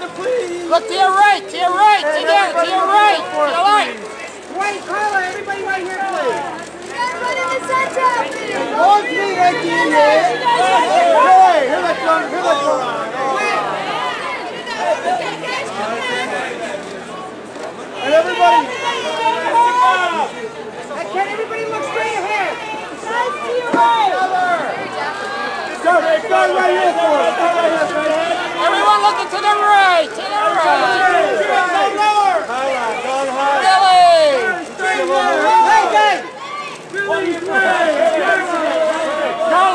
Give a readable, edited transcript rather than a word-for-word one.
please. Look to your right, to your right, to your right, to your right. Wait, Carla, everybody right here, please. Everybody in the center, please. One feet right there.